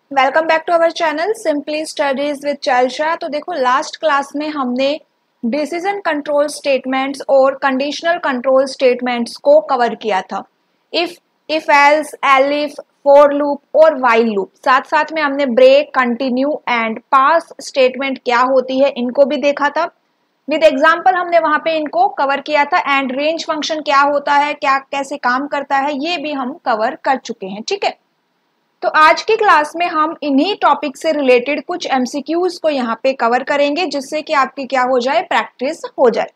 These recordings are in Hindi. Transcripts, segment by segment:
Welcome back to our channel simply studies with चैल्शा। तो देखो लास्ट क्लास में हमने डिसीजन कंट्रोल स्टेटमेंट्स और कंडीशनल कंट्रोल स्टेटमेंट्स को कवर किया था। If else, elif, for loop और व्हाइल लूप, साथ साथ में हमने break, continue and pass statement क्या होती है इनको भी देखा था। विद एग्जाम्पल हमने वहां पे इनको कवर किया था। एंड रेंज फंक्शन क्या होता है, क्या कैसे काम करता है, ये भी हम कवर कर चुके हैं। ठीक है, तो आज की क्लास में हम इन्हीं टॉपिक से रिलेटेड कुछ एमसीक्यूज को यहाँ पे कवर करेंगे, जिससे कि आपकी क्या हो जाए, प्रैक्टिस हो जाए।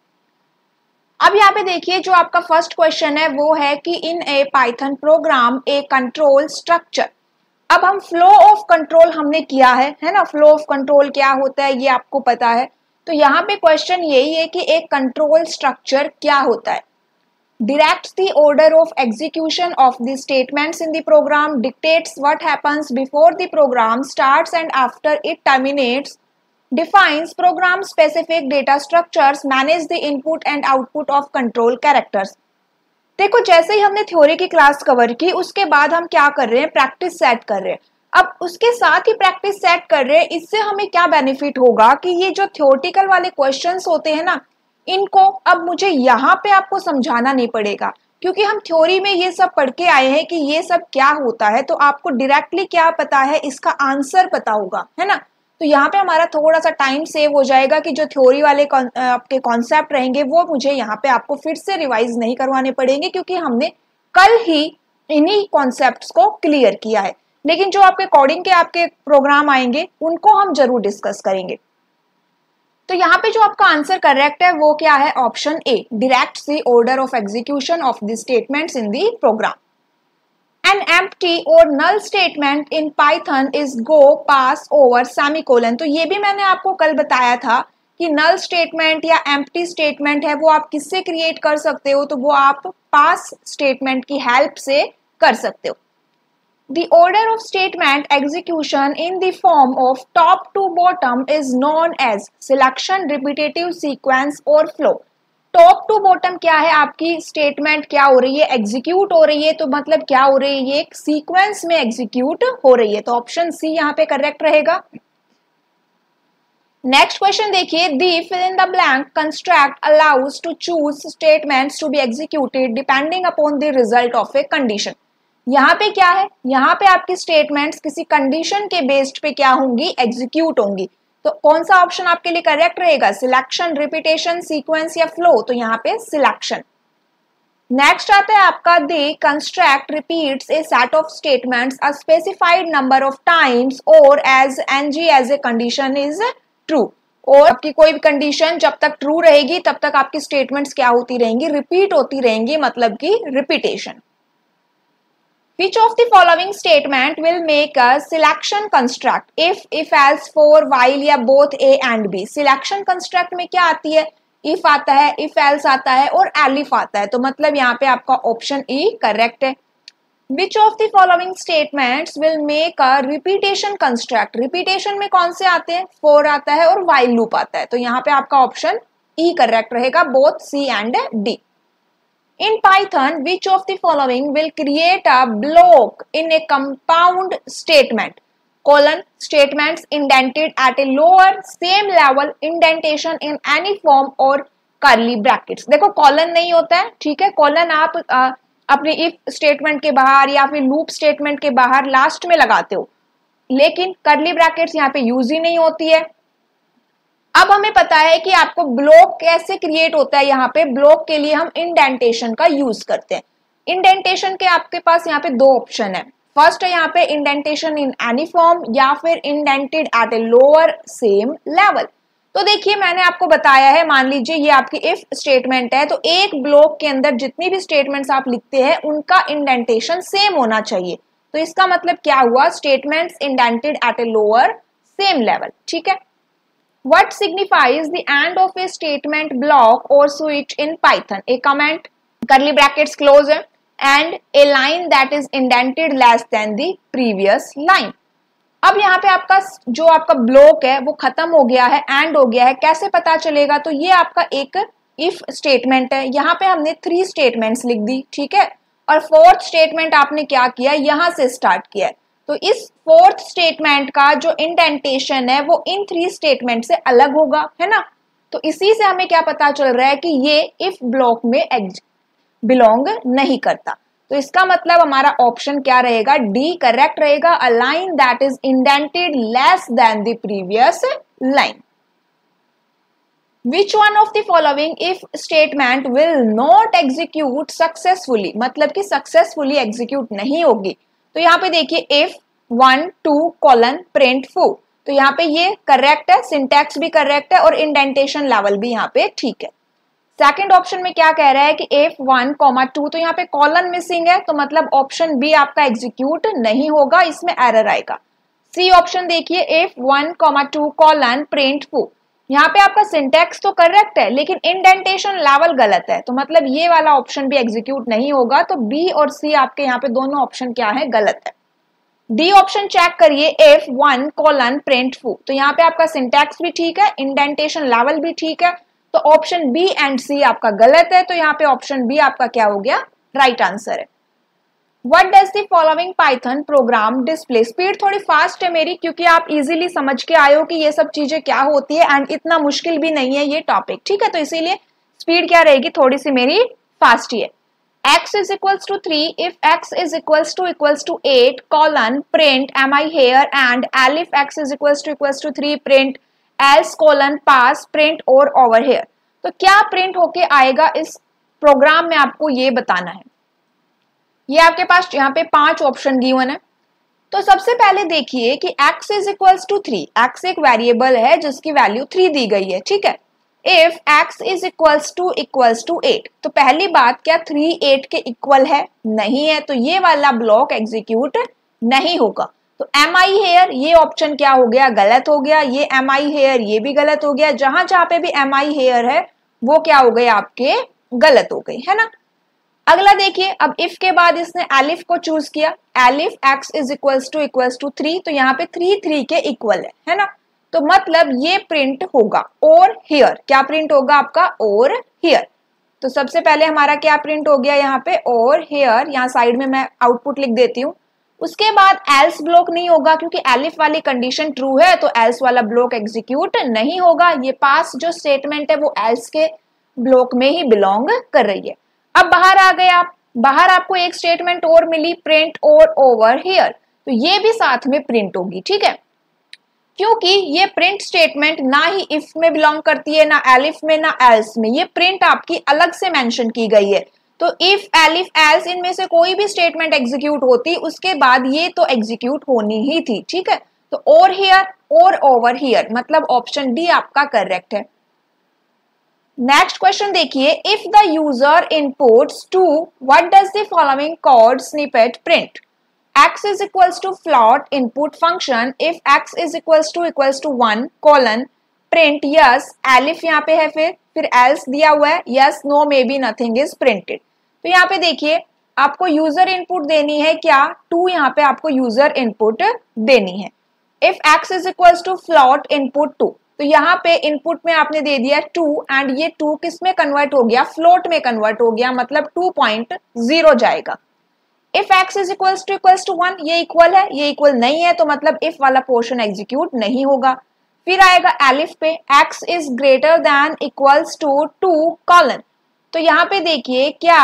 अब यहाँ पे देखिए, जो आपका फर्स्ट क्वेश्चन है वो है कि in a Python program a control structure. अब हम फ्लो ऑफ कंट्रोल हमने किया है ना। फ्लो ऑफ कंट्रोल क्या होता है ये आपको पता है। तो यहाँ पे क्वेश्चन यही है कि एक कंट्रोल स्ट्रक्चर क्या होता है। Directs the order of execution of the statements in the program, dictates what happens before the program starts and after it terminates, defines program specific data structures, manage the input and output of control characters। देखो जैसे ही हमने थ्योरी की क्लास कवर की, उसके बाद हम क्या कर रहे हैं, प्रैक्टिस सेट कर रहे हैं। अब उसके साथ ही प्रैक्टिस सेट कर रहे हैं, इससे हमें क्या बेनिफिट होगा कि ये जो थ्योरेटिकल वाले क्वेश्चंस होते हैं ना, इनको अब मुझे यहाँ पे आपको समझाना नहीं पड़ेगा, क्योंकि हम थ्योरी में ये सब पढ़ के आए हैं कि ये सब क्या होता है। तो आपको डायरेक्टली क्या पता है, इसका आंसर पता होगा, है ना। तो यहाँ पे हमारा थोड़ा सा टाइम सेव हो जाएगा कि जो थ्योरी वाले आपके कॉन्सेप्ट रहेंगे वो मुझे यहाँ पे आपको फिर से रिवाइज नहीं करवाने पड़ेंगे, क्योंकि हमने कल ही इन्हीं कॉन्सेप्ट्स को क्लियर किया है। लेकिन जो आपके कोडिंग के आपके प्रोग्राम आएंगे उनको हम जरूर डिस्कस करेंगे। तो यहाँ पे जो आपका आंसर करेक्ट है वो क्या है, option a, directs the order of execution of the statements in the program. An empty और null statement in Python is go pass over semicolon. तो ये भी मैंने आपको कल बताया था कि नल स्टेटमेंट या एम्प्टी स्टेटमेंट है वो आप किससे क्रिएट कर सकते हो, तो वो आप पास स्टेटमेंट की हेल्प से कर सकते हो। The order of statement execution in the form of top to bottom is known as selection, repetitive, sequence और flow। टॉप टू बॉटम क्या है, आपकी स्टेटमेंट क्या हो रही है, एग्जीक्यूट हो रही है। तो मतलब क्या हो रही है, ये एक सीक्वेंस में एग्जीक्यूट हो रही है। तो ऑप्शन सी यहाँ पे करेक्ट रहेगा। नेक्स्ट क्वेश्चन देखिए, the fill in the blank construct allows to choose statements to be executed depending upon the result of a condition. यहाँ पे क्या है, यहाँ पे आपकी स्टेटमेंट्स किसी कंडीशन के बेस्ड पे क्या होंगी, एग्जीक्यूट होंगी। तो कौन सा ऑप्शन आपके लिए करेक्ट रहेगा, सिलेक्शन, रिपीटेशन, सीक्वेंस या फ्लो। तो यहाँ पे सिलेक्शन। नेक्स्ट आता है आपका, the construct repeats a set of statements a specified number of times और एज एनजी as a condition is true. और आपकी कोई भी कंडीशन जब तक ट्रू रहेगी तब तक आपकी स्टेटमेंट्स क्या होती रहेंगी, रिपीट होती रहेंगी, मतलब की repetition. Which of the following statement will make a selection construct? If else, for, while या both A and B। selection construct में क्या आती है, if आता है, if else आता है और elif आता है। तो मतलब यहाँ पे आपका ऑप्शन E करेक्ट है। Which of the following statements will make a repetition construct? repetition में कौन से आते हैं, for आता है और while loop आता है। तो यहाँ पे आपका ऑप्शन E करेक्ट रहेगा, both C and D। In Python, which of the following will create a block in a compound statement? Colon, statements indented at a lower same level indentation in any form or curly brackets। देखो कॉलन नहीं होता है, ठीक है। कॉलन आप अपनी इफ स्टेटमेंट के बाहर या फिर लूप स्टेटमेंट के बाहर लास्ट में लगाते हो, लेकिन कर्ली ब्रैकेट्स यहाँ पे यूज ही नहीं होती है। अब हमें पता है कि आपको ब्लॉक कैसे क्रिएट होता है। यहाँ पे ब्लॉक के लिए हम इंडेंटेशन का यूज करते हैं। इंडेंटेशन के आपके पास यहाँ पे दो ऑप्शन है। फर्स्ट है यहाँ पे इंडेंटेशन इन एनी फॉर्म या फिर indented at a lower same level. तो देखिए मैंने आपको बताया है, मान लीजिए ये आपकी इफ स्टेटमेंट है, तो एक ब्लॉक के अंदर जितनी भी स्टेटमेंट्स आप लिखते हैं उनका इंडेंटेशन सेम होना चाहिए। तो इसका मतलब क्या हुआ, statements indented at a lower same level. ठीक है। What signifies the end of a statement block or switch in Python? A comment, curly brackets close है, and a line that is indented less than the previous line। अब यहाँ पे आपका जो आपका ब्लॉक है वो खत्म हो गया है, एंड हो गया है। कैसे पता चलेगा, तो ये आपका एक इफ स्टेटमेंट है। यहाँ पे हमने 3 स्टेटमेंट्स लिख दी, ठीक है। और 4th स्टेटमेंट आपने क्या किया, यहाँ से स्टार्ट किया है। तो इस फोर्थ स्टेटमेंट का जो इंडेंटेशन है वो इन 3 स्टेटमेंट से अलग होगा, है ना। तो इसी से हमें क्या पता चल रहा है कि ये इफ ब्लॉक में बिलोंग नहीं करता। तो इसका मतलब हमारा ऑप्शन क्या रहेगा, डी करेक्ट रहेगा, a line that is indented less than the previous line. Which one of the following if statement will not execute successfully, मतलब कि सक्सेसफुली एग्जीक्यूट नहीं होगी। तो यहाँ पे देखिए if 1 2 colon print foo, तो यहाँ पे ये करेक्ट है, सिंटैक्स भी करेक्ट है और इंडेंटेशन लेवल भी यहाँ पे ठीक है। सेकंड ऑप्शन में क्या कह रहा है कि if 1 2, तो यहाँ पे कॉलन मिसिंग है, तो मतलब ऑप्शन बी आपका एग्जीक्यूट नहीं होगा, इसमें एरर आएगा। सी ऑप्शन देखिए if 1 2 colon print foo, यहाँ पे आपका सिंटैक्स तो करेक्ट है लेकिन इंडेंटेशन लेवल गलत है, तो मतलब ये वाला ऑप्शन भी एग्जीक्यूट नहीं होगा। तो बी और सी आपके यहाँ पे दोनों ऑप्शन क्या है, गलत है। डी ऑप्शन चेक करिए if 1 colon print foo, तो यहाँ पे आपका सिंटैक्स भी ठीक है, इंडेंटेशन लेवल भी ठीक है, तो ऑप्शन बी एंड सी आपका गलत है। तो यहाँ पे ऑप्शन बी आपका क्या हो गया, राइट आंसर है। What does the following Python program display? Speed थोड़ी फास्ट है मेरी क्योंकि आप इजीली समझ के आए हो कि ये सब चीजें क्या होती है एंड इतना मुश्किल भी नहीं है ये टॉपिक, ठीक है। तो इसीलिए स्पीड क्या रहेगी, थोड़ी सी मेरी फास्ट ही है। x is equals to 3 if x is equals to 8 colon print am I here and if x is equals to 3 print else colon pass print or over here। तो क्या प्रिंट होके आएगा इस प्रोग्राम में, आपको ये बताना है। ये आपके पास यहाँ पे 5 ऑप्शन गिवन है। तो सबसे पहले देखिए कि x is equals to 3, x एक वेरिएबल है जिसकी वैल्यू 3 दी गई है, ठीक है। if x is equals to 8, तो पहली बात क्या 3 8 के इक्वल है, नहीं है, तो ये वाला ब्लॉक एग्जीक्यूट नहीं होगा। तो am I here ये ऑप्शन क्या हो गया, गलत हो गया। ये am I here ये भी गलत हो गया। जहां जहां पे भी am I here है वो क्या हो गए, आपके गलत हो गई, है ना। अगला देखिए, अब इफ के बाद इसने एलिफ को चूज किया, elif x is equals to 3, तो यहाँ पे 3 3 के इक्वल है ना। तो मतलब ये प्रिंट होगा और हियर, क्या प्रिंट होगा आपका, और हियर। तो सबसे पहले हमारा क्या प्रिंट हो गया यहाँ पे, और हियर, यहाँ साइड में मैं आउटपुट लिख देती हूँ। उसके बाद एल्स ब्लॉक नहीं होगा क्योंकि एलिफ वाली कंडीशन ट्रू है, तो एल्स वाला ब्लॉक एग्जीक्यूट नहीं होगा। ये पास जो स्टेटमेंट है वो एल्स के ब्लॉक में ही बिलोंग कर रही है। अब बाहर आ गए आप, बाहर आपको एक स्टेटमेंट और मिली, प्रिंट और ओवर हियर, तो ये भी साथ में प्रिंट होगी, ठीक है। क्योंकि ये प्रिंट स्टेटमेंट ना ही इफ में बिलोंग करती है, ना एलिफ में, ना एल्स में, ये प्रिंट आपकी अलग से मेंशन की गई है। तो इफ एलिफ एल्स इनमें से कोई भी स्टेटमेंट एग्जीक्यूट होती उसके बाद ये तो एग्जीक्यूट होनी ही थी, ठीक है। तो और हियर और ओवर हियर, मतलब ऑप्शन डी आपका करेक्ट है। नेक्स्ट क्वेश्चन देखिए, if the user inputs two what does the following code snippet print, x is equals to float input function if x is equals to 1 colon print yes elif यहाँ पे है, फिर else दिया हुआ है, yes no maybe nothing is printed। तो यहाँ पे देखिए आपको यूजर इनपुट देनी है क्या, 2 यहाँ पे आपको यूजर इनपुट देनी है। if x is equals to float input 2, तो यहाँ पे इनपुट में आपने दे दिया 2 एंड ये 2 किस में कन्वर्ट हो गया, फ्लोट में कन्वर्ट हो गया, मतलब 2.0 जाएगा। if x is equals to 1, ये इक्वल है, ये इक्वल नहीं है, तो मतलब if वाला पोर्शन एग्जीक्यूट नहीं होगा। फिर आएगा एलिफ पे, x is greater than equals to 2 colon, तो यहाँ पे देखिए क्या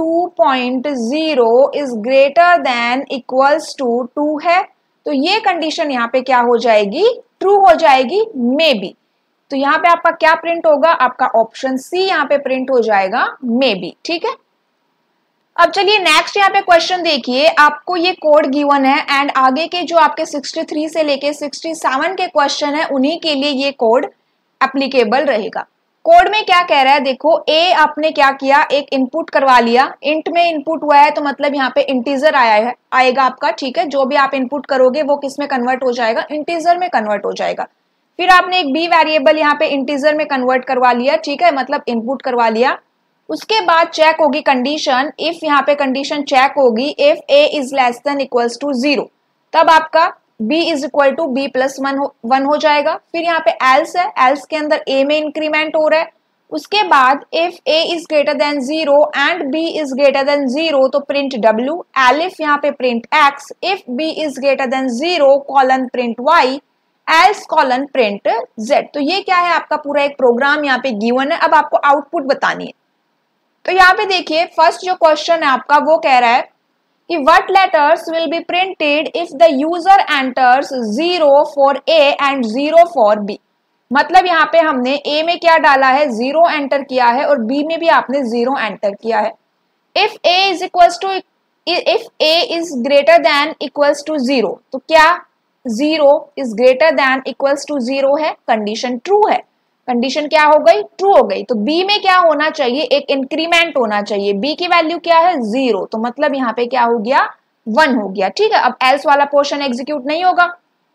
2.0 is greater than equals to 2 है, तो ये कंडीशन यहाँ पे क्या हो जाएगी, ट्रू हो जाएगी, मे बी। तो यहाँ पे आपका क्या प्रिंट होगा, आपका ऑप्शन सी यहाँ पे प्रिंट हो जाएगा, मे बी, ठीक है। अब चलिए नेक्स्ट यहाँ पे क्वेश्चन देखिए, आपको ये कोड गिवन है एंड आगे के जो आपके 63 से लेके 67 के क्वेश्चन है उन्हीं के लिए ये कोड एप्लीकेबल रहेगा। कोड में क्या कह रहा है, देखो ए आपने क्या किया, एक इनपुट करवा लिया, इंट में इनपुट हुआ है तो मतलब यहाँ पे इंटीजर आएगा आपका, ठीक है। जो भी आप इनपुट करोगे वो किस में कन्वर्ट हो जाएगा, इंटीजर में कन्वर्ट हो जाएगा। फिर आपने एक बी वेरिएबल यहाँ पे इंटीजर में कन्वर्ट करवा लिया, ठीक है, मतलब इनपुट करवा लिया। उसके बाद चेक होगी कंडीशन, इफ यहाँ पे कंडीशन चेक होगी if a is less than equals to 0, तब आपका b is equal to b plus 1 हो जाएगा। फिर यहाँ पे एल्स है, एल्स के अंदर a में इंक्रीमेंट हो रहा है, उसके बाद if a is greater than 0 and b is greater than 0 तो प्रिंट w, एलिफ यहाँ पे print x, if b is greater than 0 colon print y, else colon print z। तो ये क्या है आपका पूरा एक प्रोग्राम यहाँ पे गिवन है। अब आपको आउटपुट बतानी है। तो यहाँ पे देखिए फर्स्ट जो क्वेश्चन है आपका वो कह रहा है कि what letters will be printed if the user enters 0 for a and 0 for b। मतलब यहाँ पे हमने a में क्या डाला है, 0 एंटर किया है और b में भी आपने 0 एंटर किया है। If a is equals to, if a is greater than equals to 0 तो क्या 0 is greater than equals to 0 है, कंडीशन ट्रू है। कंडीशन क्या हो गई, ट्रू हो गई। तो b में क्या होना चाहिए, एक इंक्रीमेंट होना चाहिए। b की वैल्यू क्या है 0, तो मतलब यहाँ पे क्या हो गया 1 हो गया। ठीक है, अब एल्स वाला पोर्शन एग्जीक्यूट नहीं होगा।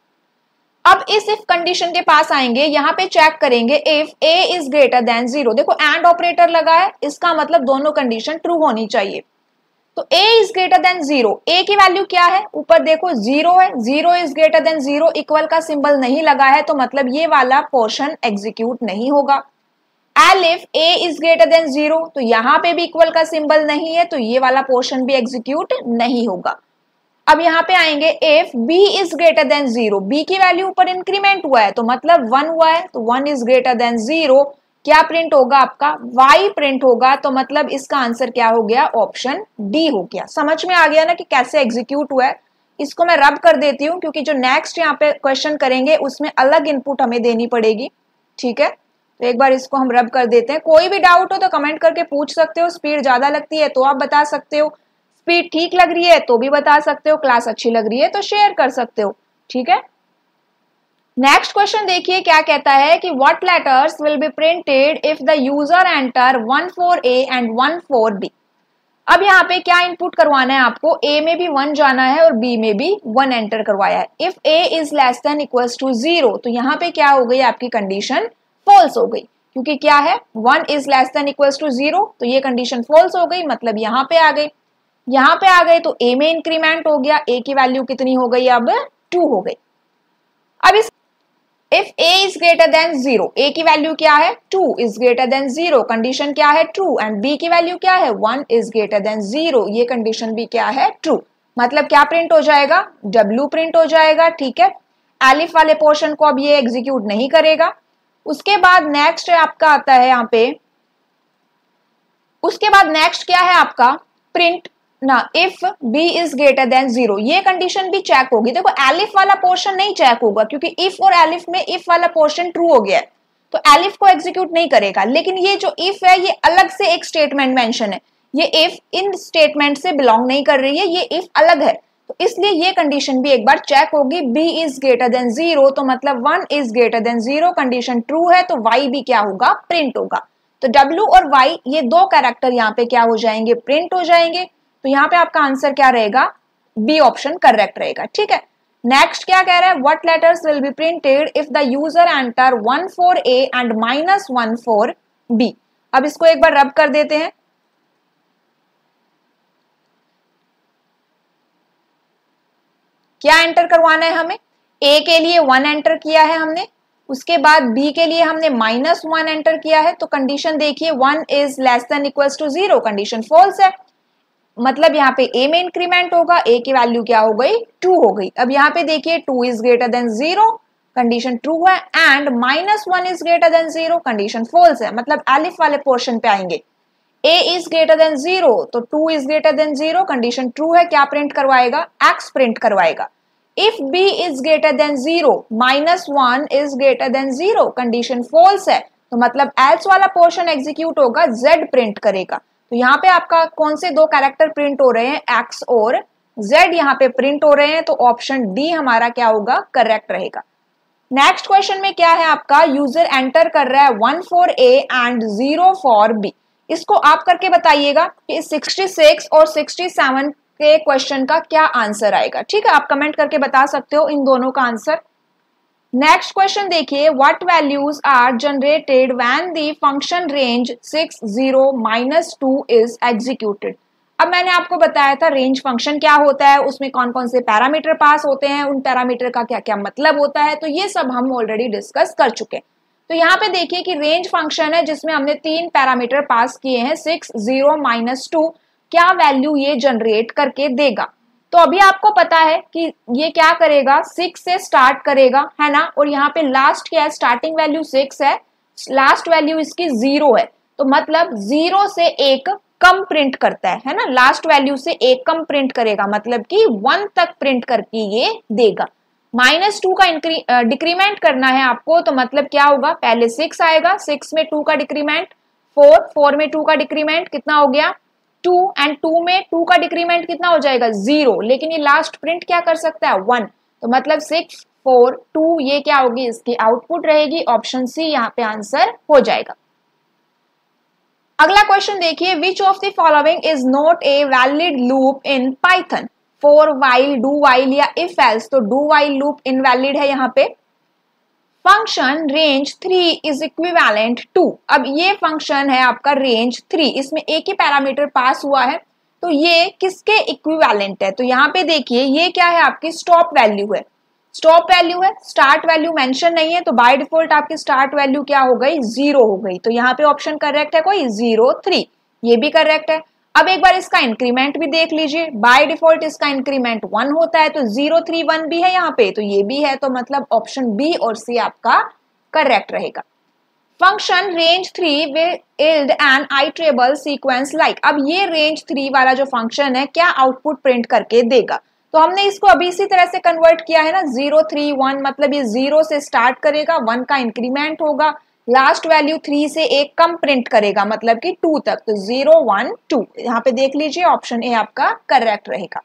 अब इस इफ कंडीशन के पास आएंगे, यहाँ पे चेक करेंगे if a is greater than 0। देखो एंड ऑपरेटर लगा है, इसका मतलब दोनों कंडीशन ट्रू होनी चाहिए। तो a is greater than 0, a की वैल्यू क्या है, ऊपर देखो 0 है, 0 इज ग्रेटर देन 0, इक्वल का सिंबल नहीं लगा है तो मतलब ये वाला पोर्शन एग्जीक्यूट नहीं होगा। Elif a is greater than 0, तो यहाँ पे भी इक्वल का सिंबल नहीं है तो ये वाला पोर्शन भी एग्जीक्यूट नहीं होगा। अब यहाँ पे आएंगे if b is greater than 0, b की वैल्यू ऊपर इंक्रीमेंट हुआ है तो मतलब 1 हुआ है, तो 1 इज ग्रेटर देन 0, क्या प्रिंट होगा आपका y प्रिंट होगा। तो मतलब इसका आंसर क्या हो गया, ऑप्शन डी हो गया। समझ में आ गया ना कि कैसे एग्जीक्यूट हुआ है। इसको मैं रब कर देती हूँ क्योंकि जो नेक्स्ट यहाँ पे क्वेश्चन करेंगे उसमें अलग इनपुट हमें देनी पड़ेगी। ठीक है, तो एक बार इसको हम रब कर देते हैं। कोई भी डाउट हो तो कमेंट करके पूछ सकते हो। स्पीड ज्यादा लगती है तो आप बता सकते हो, स्पीड ठीक लग रही है तो भी बता सकते हो, क्लास अच्छी लग रही है तो शेयर कर सकते हो। ठीक है, नेक्स्ट क्वेश्चन देखिए क्या कहता है कि what letters will be printed if the user enter 1 for a and 1 for b। अब यहाँ पे क्या इनपुट करवाना है आपको, a में भी 1 जाना है और b में भी 1 एंटर करवाया है। If a is less than equals to 0 तो यहाँ पे क्या हो गई आपकी कंडीशन फॉल्स हो गई, क्योंकि क्या है 1 is less than equals to 0, तो ये कंडीशन फॉल्स हो गई, मतलब यहाँ पे आ गई। यहाँ पे आ गए तो a में इंक्रीमेंट हो गया, a की वैल्यू कितनी हो गई, अब 2 हो गई। अब इस if a is greater than 0, a की वैल्यू क्या है 2 इज ग्रेटर देन 0, कंडीशन क्या है ट्रू, एंड b की वैल्यू क्या है 1 इज ग्रेटर देन 0, ये कंडीशन भी क्या है ट्रू। मतलब क्या प्रिंट हो जाएगा, w प्रिंट हो जाएगा। ठीक है, एलिफ वाले पोर्शन को अब ये एग्जीक्यूट नहीं करेगा। उसके बाद नेक्स्ट आपका आता है यहाँ पे, उसके बाद नेक्स्ट क्या है आपका प्रिंट ना if b is greater than 0, ये कंडीशन भी चेक होगी। देखो एलिफ वाला पोर्शन नहीं चेक होगा क्योंकि इफ और एलिफ में इफ वाला पोर्शन ट्रू हो गया है तो एलिफ को एग्जीक्यूट नहीं करेगा। लेकिन ये जो इफ है ये अलग से एक स्टेटमेंट मेंशन है, ये इफ इन स्टेटमेंट से बिलोंग नहीं कर रही है, ये इफ अलग है, तो इसलिए ये कंडीशन भी एक बार चेक होगी। b इज ग्रेटर देन 0 तो मतलब 1 is greater than 0, condition true है तो y भी क्या होगा प्रिंट होगा। तो w और y ये दो कैरेक्टर यहाँ पे क्या हो जाएंगे, प्रिंट हो जाएंगे। तो यहाँ पे आपका आंसर क्या रहेगा, बी ऑप्शन करेक्ट रहेगा। ठीक है, नेक्स्ट क्या कह रहा है, what letters will be printed if the user enter 1 for a and -1 for b। अब इसको एक बार रब कर देते हैं। क्या एंटर करवाना है हमें, a के लिए 1 एंटर किया है हमने, उसके बाद b के लिए हमने -1 एंटर किया है, तो कंडीशन देखिए 1 is less than equals to 0, condition false है, मतलब यहाँ पे a में इंक्रीमेंट होगा, a की वैल्यू क्या हो गई 2 हो गई। अब यहाँ पे देखिए 2 is greater than 0, condition true है, and -1 is greater than 0, condition false है। मतलब एलिफ वाले पोर्शन पे आएंगे, a इज ग्रेटर देन 0 तो 2 is greater than 0, condition true है, क्या प्रिंट करवाएगा x प्रिंट करवाएगा। If b is greater than 0, -1 is greater than 0, condition false है, तो मतलब एल्स वाला पोर्शन एग्जीक्यूट होगा, z प्रिंट करेगा। तो यहाँ पे आपका कौन से दो कैरेक्टर प्रिंट हो रहे हैं, x और z यहाँ पे प्रिंट हो रहे हैं, तो ऑप्शन डी हमारा क्या होगा करेक्ट रहेगा। नेक्स्ट क्वेश्चन में क्या है आपका, यूजर एंटर कर रहा है 1 for a and 0 for b। इसको आप करके बताइएगा कि 66 और 67 के क्वेश्चन का क्या आंसर आएगा। ठीक है, आप कमेंट करके बता सकते हो इन दोनों का आंसर। नेक्स्ट क्वेश्चन देखिए, what values are generated when the function range 6 0 -2 is executed. अब मैंने आपको बताया था रेंज फंक्शन क्या होता है, उसमें कौन कौन से पैरामीटर पास होते हैं, उन पैरामीटर का क्या क्या मतलब होता है, तो ये सब हम ऑलरेडी डिस्कस कर चुके हैं। तो यहाँ पे देखिए कि रेंज फंक्शन है जिसमें हमने 3 पैरामीटर पास किए हैं, 6, 0, -2, क्या वैल्यू ये जनरेट करके देगा। तो अभी आपको पता है कि ये क्या करेगा, 6 से स्टार्ट करेगा, है ना, और यहाँ पे लास्ट क्या है, स्टार्टिंग वैल्यू 6 है, लास्ट वैल्यू इसकी 0 है, तो मतलब 0 से 1 कम प्रिंट करता है ना, लास्ट वैल्यू से 1 कम प्रिंट करेगा, मतलब कि 1 तक प्रिंट करके ये देगा। -2 का डिक्रीमेंट करना है आपको, तो मतलब क्या होगा, पहले 6 आएगा, 6 में 2 का डिक्रीमेंट 4, 4 में 2 का डिक्रीमेंट कितना हो गया 2, एंड 2 में 2 का डिक्रीमेंट कितना हो जाएगा 0, लेकिन ये लास्ट प्रिंट क्या कर सकता है 1, तो मतलब 6, 4, 2 ये क्या होगी, इसकी आउटपुट रहेगी, ऑप्शन सी यहाँ पे आंसर हो जाएगा। अगला क्वेश्चन देखिए, which of the following is not a valid loop in Python, for while, do while या इफ एल्स, तो डू वाइल लूप इनवैलिड है यहाँ पे। Function range 3 is equivalent to, अब ये फंक्शन है आपका रेंज 3, इसमें एक ही पैरामीटर पास हुआ है, तो ये किसके इक्विवेलेंट है, तो यहाँ पे देखिए ये क्या है, आपकी स्टॉप वैल्यू है, स्टॉप वैल्यू है, स्टार्ट वैल्यू मेंशन नहीं है, तो बाय डिफॉल्ट आपकी स्टार्ट वैल्यू क्या हो गई 0 हो गई, तो यहाँ पे ऑप्शन करेक्ट है कोई 0, 3, ये भी करेक्ट है। अब एक बार इसका इंक्रीमेंट भी देख लीजिए, बाय डिफॉल्ट इसका इंक्रीमेंट 1 होता है, तो 0, 3, 1 भी है यहाँ पे, तो ये भी है, तो मतलब ऑप्शन बी और सी आपका करेक्ट रहेगा। Function range 3 will yield an iterable sequence like, अब ये रेंज 3 वाला जो फंक्शन है क्या आउटपुट प्रिंट करके देगा, तो हमने इसको अभी इसी तरह से कन्वर्ट किया है ना, 0, 3, 1, मतलब ये 0 से स्टार्ट करेगा, 1 का इंक्रीमेंट होगा, लास्ट वैल्यू 3 से 1 कम प्रिंट करेगा, मतलब कि 2 तक, तो 0, 1, 2, यहाँ पे देख लीजिए ऑप्शन ए आपका करेक्ट रहेगा।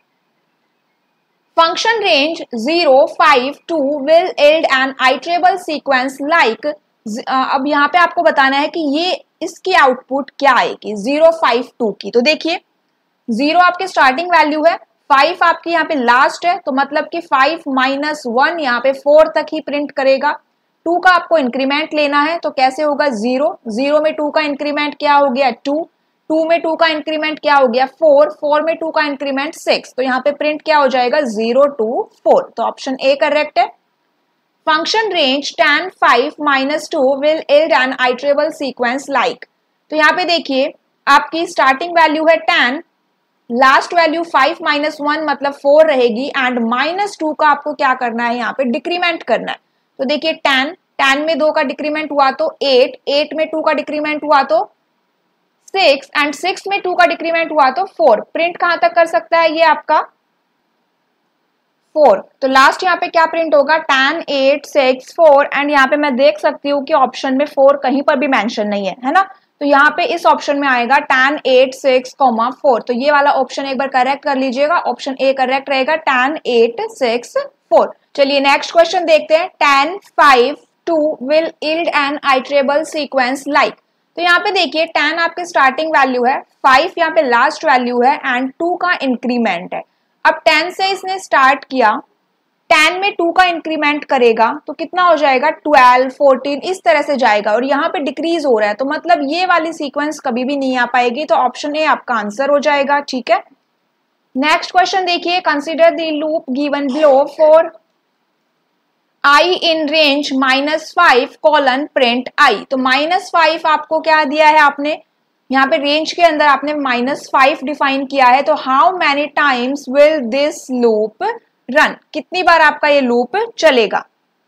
Function range 0, 5, 2 will yield an iterable sequence like, अब यहाँ पे आपको बताना है कि ये इसकी आउटपुट क्या आएगी 0, 5, 2 की, तो देखिए 0 आपकी स्टार्टिंग वैल्यू है, 5 आपकी यहाँ पे लास्ट है, तो मतलब कि 5 - 1 यहाँ पे 4 तक ही प्रिंट करेगा, 2 का आपको इंक्रीमेंट लेना है, तो कैसे होगा 0, 0 में 2 का इंक्रीमेंट क्या हो गया 2, 2 में 2 का इंक्रीमेंट क्या हो गया 4, 4 में 2 का इंक्रीमेंट 6, तो यहाँ पे प्रिंट क्या हो जाएगा 0, 2, 4, तो ऑप्शन ए करेक्ट है। Function range tan 5 - 2 will yield an iterable sequence like, तो यहाँ पे देखिए आपकी स्टार्टिंग वैल्यू है 10, लास्ट वैल्यू 5 - 1 मतलब 4 रहेगी, एंड -2 का आपको क्या करना है यहाँ पे डिक्रीमेंट करना है, तो देखिए 10 में 2 का डिक्रीमेंट हुआ तो 8, 8 में 2 का डिक्रीमेंट हुआ तो 6, एंड 6 में 2 का डिक्रीमेंट हुआ तो 4, प्रिंट कहां तक कर सकता है ये आपका 4, तो लास्ट यहाँ पे क्या प्रिंट होगा 10, 8, 6, 4, एंड यहाँ पे मैं देख सकती हूँ कि ऑप्शन में 4 कहीं पर भी मेंशन नहीं है ना, तो यहाँ पे इस ऑप्शन में आएगा 10, 8, 6, 4, तो ये वाला ऑप्शन एक बार करेक्ट कर लीजिएगा, ऑप्शन ए करेक्ट रहेगा 10, 8, 6, 4। चलिए नेक्स्ट क्वेश्चन देखते हैं, tan 5, 2 will yield an iterable sequence like, तो यहाँ पे देखिए tan आपकी स्टार्टिंग वैल्यू है, 5 यहाँ पे लास्ट वैल्यू है, एंड 2 का इंक्रीमेंट है, अब 10 से इसने स्टार्ट किया, 10 में 2 का इंक्रीमेंट करेगा तो कितना हो जाएगा 12, 14 इस तरह से जाएगा, और यहाँ पे डिक्रीज हो रहा है, तो मतलब ये वाली सीक्वेंस कभी भी नहीं आ पाएगी, तो ऑप्शन ए आपका आंसर हो जाएगा, ठीक है। नेक्स्ट क्वेश्चन देखिए, consider the loop given below for i in range -5 colon print i, तो -5 आपको क्या दिया है, आपने यहाँ पे रेंज के अंदर आपने -5 डिफाइन किया है, तो how many times will this loop run, कितनी बार आपका ये लूप चलेगा।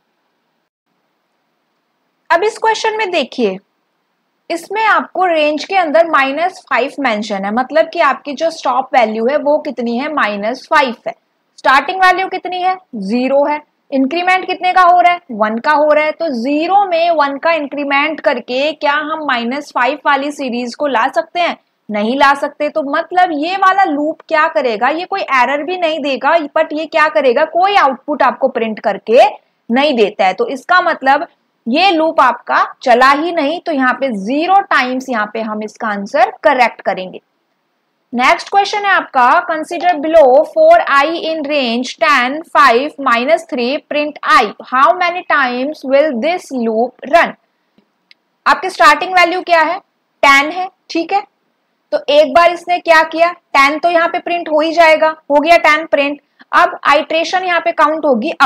अब इस क्वेश्चन में देखिए, इसमें आपको रेंज के अंदर -5 मेंशन है, मतलब कि आपकी जो स्टॉप वैल्यू है वो कितनी है -5 है, स्टार्टिंग वैल्यू कितनी है 0 है, इंक्रीमेंट कितने का हो रहा है 1 का हो रहा है, तो 0 में 1 का इंक्रीमेंट करके क्या हम -5 वाली सीरीज को ला सकते हैं, नहीं ला सकते, तो मतलब ये वाला लूप क्या करेगा, ये कोई एरर भी नहीं देगा, बट ये क्या करेगा कोई आउटपुट आपको प्रिंट करके नहीं देता है, तो इसका मतलब ये लूप आपका चला ही नहीं, तो यहाँ पे 0 टाइम्स यहाँ पे हम इसका आंसर करेक्ट करेंगे। नेक्स्ट क्वेश्चन है आपका, consider below for i in range tan 5 - 3 print i, how many times will this loop run. आपकी स्टार्टिंग वैल्यू क्या है 10 है, ठीक है, तो एक बार इसने क्या किया 10 तो यहाँ पे प्रिंट हो ही जाएगा, हो गया 10 प्रिंट, अब आइट्रेशन यहाँ पे काउंट होगी, अब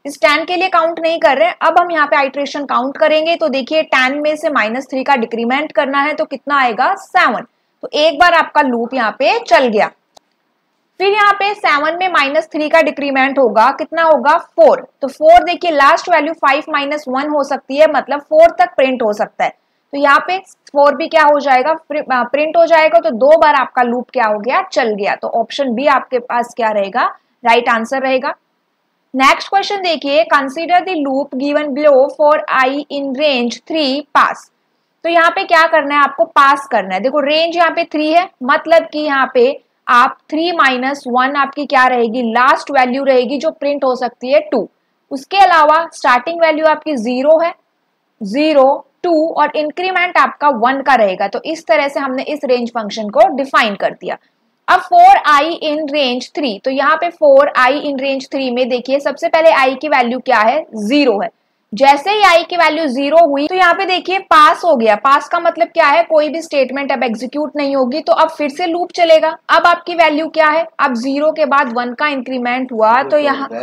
इस 10 के लिए काउंट नहीं कर रहे हैं। अब हम यहाँ पे आइट्रेशन काउंट करेंगे तो देखिए 10 में से -3 का डिक्रीमेंट करना है तो कितना आएगा 7। तो एक बार आपका लूप यहाँ पे चल गया। फिर यहाँ पे 7 में -3 का डिक्रीमेंट होगा, कितना होगा 4। तो 4 देखिए लास्ट वैल्यू 5 - 1 हो सकती है, मतलब 4 तक प्रिंट हो सकता है। तो यहाँ पे 4 भी क्या हो जाएगा, प्रिंट हो जाएगा। तो 2 बार आपका लूप क्या हो गया, चल गया। तो ऑप्शन बी आपके पास क्या रहेगा, राइट आंसर रहेगा। नेक्स्ट क्वेश्चन देखिए, consider the loop given below for i in range 3 pass. तो यहाँ पे क्या करना है, आपको पास करना है। देखो रेंज यहाँ पे 3 है, मतलब कि यहाँ पे आप 3 - 1 आपकी क्या रहेगी, लास्ट वैल्यू रहेगी जो प्रिंट हो सकती है 2। उसके अलावा स्टार्टिंग वैल्यू आपकी 0 है, 0, 2 और इंक्रीमेंट आपका 1 का रहेगा। तो इस तरह से हमने इस रेंज फंक्शन को डिफाइन कर दिया। अब 4i इन रेंज 3, तो यहाँ पे 4i इन रेंज 3 में देखिए सबसे पहले i की वैल्यू क्या है, 0 है। जैसे ही i की वैल्यू 0 हुई तो यहाँ पे देखिए पास हो गया। पास का मतलब क्या है, कोई भी स्टेटमेंट अब एग्जीक्यूट नहीं होगी, तो अब फिर से लूप चलेगा। अब आपकी वैल्यू क्या है, अब 0 के बाद 1 का इंक्रीमेंट हुआ तो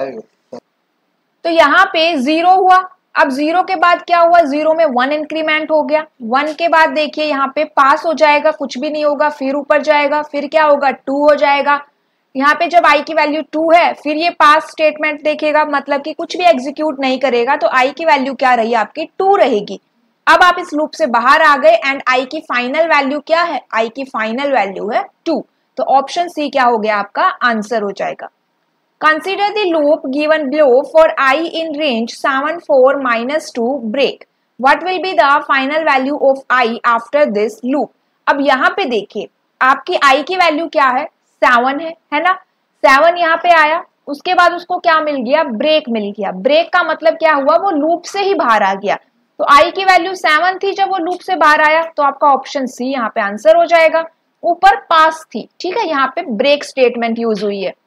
यहाँ पे 0 हुआ। अब 0 के बाद क्या हुआ, 0 में 1 इंक्रीमेंट हो गया। 1 के बाद देखिए यहाँ पे पास हो जाएगा, कुछ भी नहीं होगा, फिर ऊपर जाएगा, फिर क्या होगा 2 हो जाएगा। यहाँ पे जब i की वैल्यू 2 है, फिर ये पास स्टेटमेंट देखेगा, मतलब कि कुछ भी एग्जीक्यूट नहीं करेगा। तो i की वैल्यू क्या रही, आपकी 2 रहेगी। अब आप इस लूप से बाहर आ गए एंड i की फाइनल वैल्यू क्या है, i की फाइनल वैल्यू है 2। तो ऑप्शन सी क्या हो गया, आपका आंसर हो जाएगा। Consider the loop given below for i in range 7, 4, -2 break. What will be the final value of i after this loop. अब यहाँ पे देखिए आपकी i की वैल्यू क्या है, 7 है ना। 7 यहाँ पे आया, उसके बाद उसको क्या मिल गया, ब्रेक मिल गया। ब्रेक का मतलब क्या हुआ, वो लूप से ही बाहर आ गया। तो i की वैल्यू 7 थी जब वो लूप से बाहर आया, तो आपका ऑप्शन सी यहाँ पे आंसर हो जाएगा। ऊपर पास थी, ठीक है, यहाँ पे ब्रेक स्टेटमेंट यूज हुई है।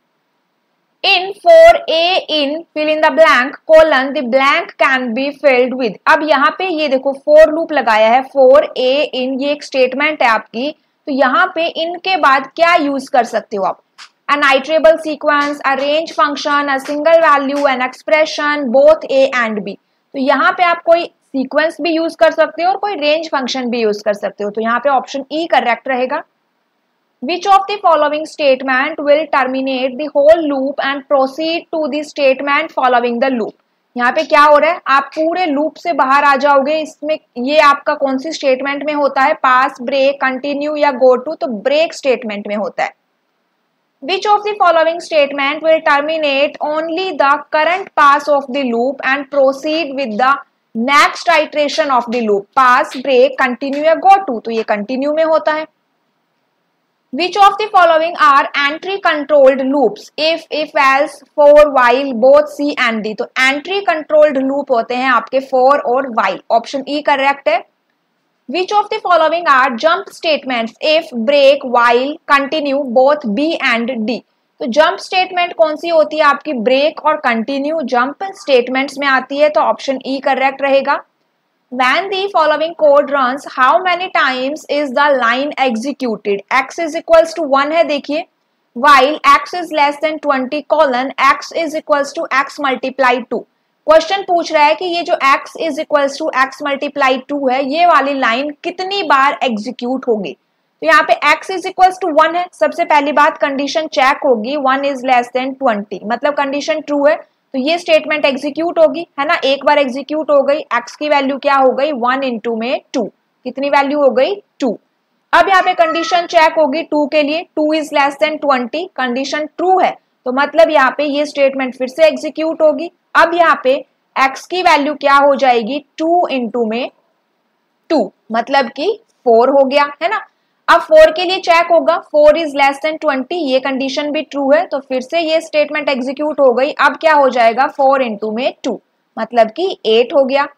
In 4a in fill in the blank colon the blank can be filled with। अब यहाँ पे ये देखो for लूप लगाया है, 4a in ये एक स्टेटमेंट है आपकी। तो यहाँ पे इन के बाद क्या यूज कर सकते हो आप, an iterable sequence, a range function, a single value, an expression, both a and b। तो यहाँ पे आप कोई सीक्वेंस भी यूज कर सकते हो और कोई रेंज फंक्शन भी यूज कर सकते हो। तो यहाँ पे ऑप्शन ई करेक्ट रहेगा। Which of the following statement will terminate the whole loop and proceed to the statement following the loop। यहाँ पे क्या हो रहा है, आप पूरे लूप से बाहर आ जाओगे। इसमें ये आपका कौन सी स्टेटमेंट में होता है, पास, ब्रेक, कंटिन्यू या गो टू। तो ब्रेक स्टेटमेंट में होता है। Which of the following statement will terminate only the current pass of the loop and proceed with the next iteration of the loop। Pass, break, continue या गो टू। तो ये कंटिन्यू में होता है। Which of the following are entry controlled loops? If, else, for, while, both, C and D। तो entry controlled loop होते हैं आपके for और while। ऑप्शन ई करेक्ट है। Which of the following are jump statements? If, break, while, continue, both, B and D। तो jump statement कौन सी होती है आपकी, break और continue jump statements में आती है। तो ऑप्शन ई करेक्ट रहेगा। When the following code runs, how many times is the line executed? X is equals to 1 है देखिए, while x is less than 20 colon x is equals to x multiply 2। Question पूछ रहा है कि ये जो x is equals to x multiply 2 है, ये वाली लाइन कितनी बार एग्जीक्यूट होगी। तो यहाँ पे x is equals to 1 है। सबसे पहली बात कंडीशन चेक होगी, 1 is less than 20, मतलब कंडीशन ट्रू है। तो ये स्टेटमेंट एग्जीक्यूट होगी, है ना। एक बार एग्जीक्यूट हो गई, x की वैल्यू क्या हो गई, 1 इंटू में 2, कितनी वैल्यू हो गई 2। अब यहाँ पे कंडीशन चेक होगी 2 के लिए, 2 is less than 20, condition true है। तो मतलब यहाँ पे ये स्टेटमेंट फिर से एग्जीक्यूट होगी। अब यहाँ पे x की वैल्यू क्या हो जाएगी, 2 इंटू में 2, मतलब कि 4 हो गया, है ना। अब 4 के लिए चेक होगा, 4 इज लेस देन 20, ये कंडीशन भी ट्रू है। तो फिर से ये स्टेटमेंट एग्जीक्यूट हो गई। अब क्या हो जाएगा, 4 इंटू में 2, मतलब कि 8 हो गया।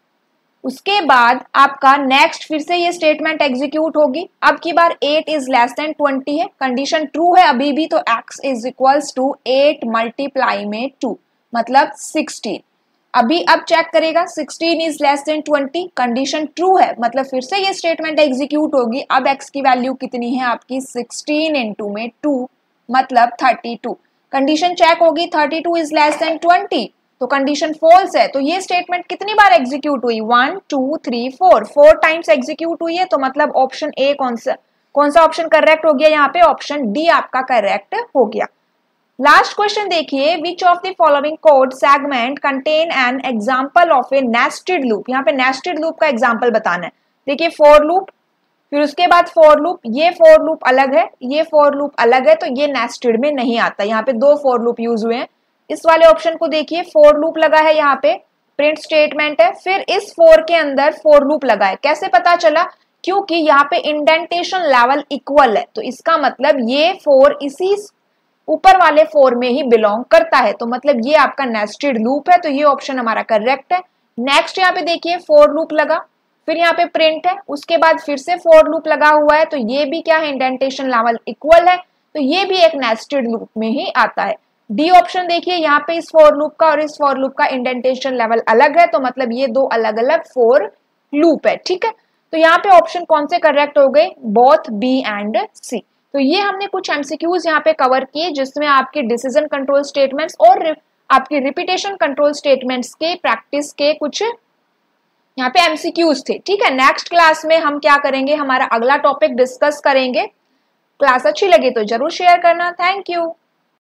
उसके बाद आपका नेक्स्ट फिर से ये स्टेटमेंट एग्जीक्यूट होगी। अब की बार 8 इज लेस देन 20 है, कंडीशन ट्रू है अभी भी। तो x is equals to 8 multiply में 2, मतलब 16। अभी अब चेक करेगा, 16 is less than 20, condition true है, मतलब फिर से ये स्टेटमेंट एग्जीक्यूट होगी। अब x की वैल्यू कितनी है आपकी, 16 इंटू में 2, मतलब 32। कंडीशन चेक होगी, 32 इज लेस देन 20, तो कंडीशन फॉल्स है, तो ये स्टेटमेंट कितनी बार एग्जीक्यूट हुई, 1 2 3 4, 4 टाइम्स एग्जीक्यूट हुई है। तो मतलब ऑप्शन ए कौन सा ऑप्शन करेक्ट हो गया, यहाँ पे ऑप्शन डी आपका करेक्ट हो गया। लास्ट क्वेश्चन देखिए, which of the following code segment contain an example of a nested loop. यहाँ पे नेस्टेड लूप का एग्जाम्पल बताना है। देखिए फॉर लूप, फिर उसके बाद फॉर लूप, ये फॉर लूप अलग है, ये फॉर लूप अलग है, तो ये नेस्टेड में नहीं आता। यहाँ पे दो फॉर लूप यूज हुए हैं। इस वाले ऑप्शन को देखिए, फॉर लूप लगा है, यहाँ पे प्रिंट स्टेटमेंट है, फिर इस फॉर के अंदर फॉर लूप लगा है। कैसे पता चला, क्योंकि यहाँ पे इंडेंटेशन लेवल इक्वल है, तो इसका मतलब ये फॉर इसी ऊपर वाले फॉर में ही बिलोंग करता है, तो मतलब ये आपका नेस्टेड लूप है, तो ये ऑप्शन हमारा करेक्ट है। नेक्स्ट यहाँ पे देखिए फॉर लूप लगा, फिर यहाँ पे प्रिंट है, उसके बाद फिर से फॉर लूप लगा हुआ है, तो ये भी क्या है, इंडेंटेशन लेवल इक्वल है, तो ये भी एक नेस्टेड लूप में ही आता है। डी ऑप्शन देखिए, यहाँ पे इस फॉर लूप का और इस फॉर लूप का इंडेंटेशन लेवल अलग है, तो मतलब ये दो अलग अलग फॉर लूप है। ठीक है, तो यहाँ पे ऑप्शन कौन से करेक्ट हो गए, बोथ बी एंड सी। तो ये हमने कुछ एमसीक्यूज यहाँ पे कवर किए, जिसमें आपके डिसीजन कंट्रोल स्टेटमेंट्स और आपके रिपीटेशन कंट्रोल स्टेटमेंट्स के प्रैक्टिस के कुछ यहाँ पे एमसीक्यूज थे। ठीक है, नेक्स्ट क्लास में हम क्या करेंगे, हमारा अगला टॉपिक डिस्कस करेंगे। क्लास अच्छी लगी तो जरूर शेयर करना। Thank you.